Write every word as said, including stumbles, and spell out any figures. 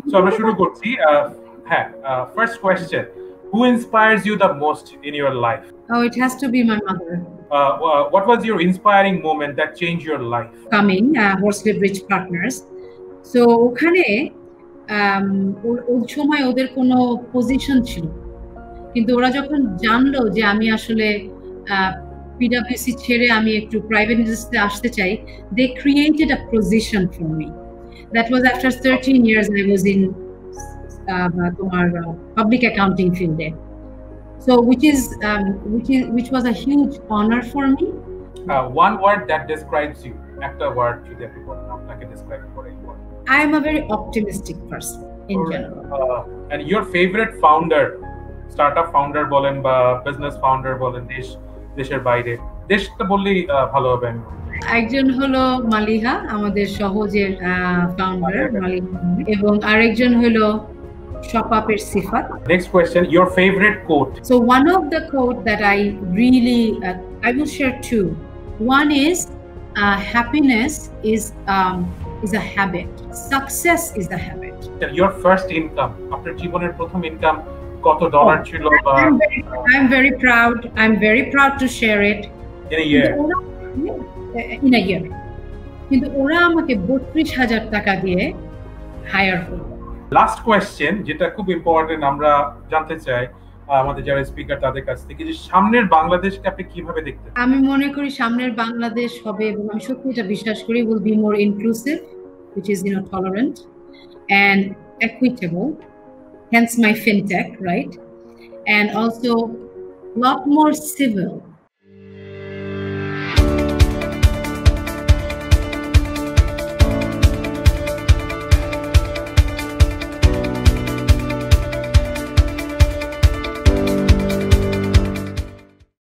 So আমরা শুরু করছি হ্যাঁ first question, who inspires you the most in your life? Oh, it has to be my mother. Uh, what was your inspiring moment that changed your life? Coming uh, Horsley Bridge Partners. So ওখানে ওই সময় ওদের কোনো position ছিল, কিন্তু ওরা যখন জানলো যে আমি আসলে পিডব্লিউসি ছেড়ে আমি একটু প্রাইভেট ইন্ডাস্ট্রিতে আসতে চাই, they created a position for me. That was after thirteen years I was in uh, তোমার public accounting field. So which is um, which is which was a huge honor for me. Uh, one word that describes you. একটা word যদি আপনি বলেন আপনাকে describe করে এই word. I am a very optimistic person in or, general. Uh, and your favorite founder, startup founder বলেন বা business founder বলেন দেশ দেশের বাইরে, দেশটা বললেই ভালো হবে। একজন হলো মালিহা, আমাদের সহজের ফাউন্ডার মালিহা, এবং আরেকজন হলো শপাপের সিফাত। Next question, your favorite quote. So one of the quote that I really uh, I will share two. One is uh, happiness is um, is a habit. Success is the habit. Your first income, আপনার জীবনের প্রথম income কত dollar ছিল? I'm very, I'm very proud. I'm very proud to share it. In a year. In a year. কিন্তু ওরা আমাকে বত্রিশ হাজার টাকা দিয়ে হায়ার করলো। লাস্ট কোয়েশ্চেন, যেটা খুব ইম্পর্টেন্ট, আমরা জানতে চাই আমাদের যারা স্পিকার তাদের কাছ থেকে, যে সামনের বাংলাদেশকে আপনি কিভাবে দেখতেন? আমি মনে করি সামনের বাংলাদেশ হবে, এবং আমি সত্যি এটা বিশ্বাস করি, will be more inclusive, which is, you know, tolerant and equitable, hence my fintech, right? And also a lot more civil.